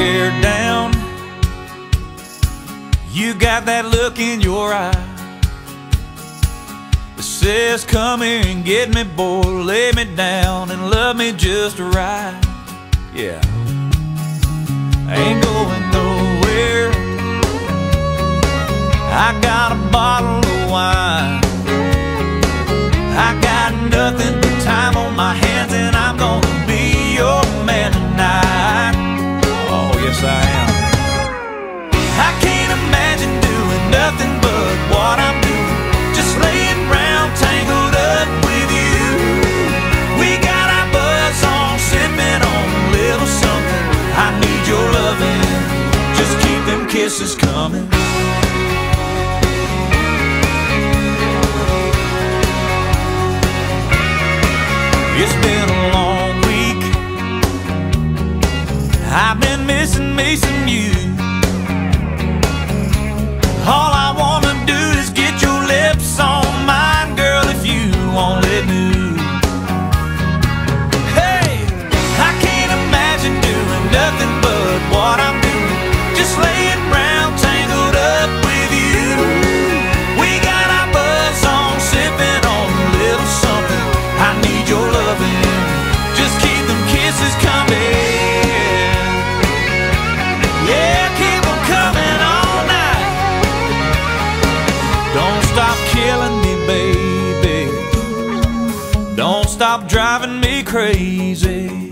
hair down. You got that look in your eye that says, come here and get me, boy, lay me down and love me just right. Yeah, I ain't going nowhere. I got a bottle of wine. I got nothing but time on my hands, and I'm gonna be your man tonight. Oh, yes I am. I can't imagine doing nothing but what I'm doing, just laying around tangled up with you. We got our buzz on, sipping on a little something. I need your loving, just keep them kisses coming. It's been a long week. I've been missing me some you. All I wanna do is get your lips on mine, girl, if you only knew. Hey, I can't imagine doing nothing but what I'm doing, just laying around tangled up with you. We got our buzz on, sipping on a little something. I need your loving, just keep them kisses coming. Yeah, keep them coming all night. Don't stop killing me, baby. Don't stop driving me crazy.